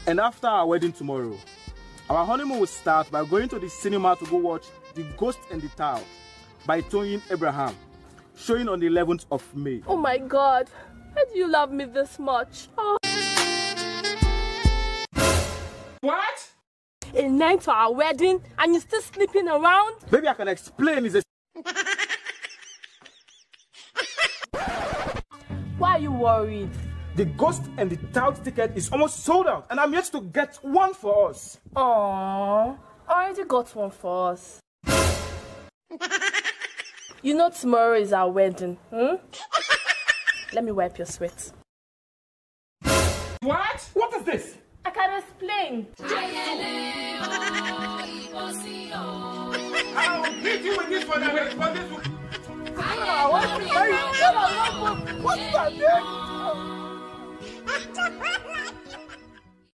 And after our wedding tomorrow, our honeymoon will start by going to the cinema to go watch The Ghost and the Towel by Tony Abraham, showing on the 11th of May. Oh my God, why do you love me this much? Oh. What? A night for our wedding and you're still sleeping around? Baby, I can explain. It's a... Why are you worried? The Ghost and the Towel ticket is almost sold out, and I'm yet to get one for us. Aww, I already got one for us. You know tomorrow is our wedding, Let me wipe your sweat. What? What is this? I can explain. I'll hit you with this one. What's that?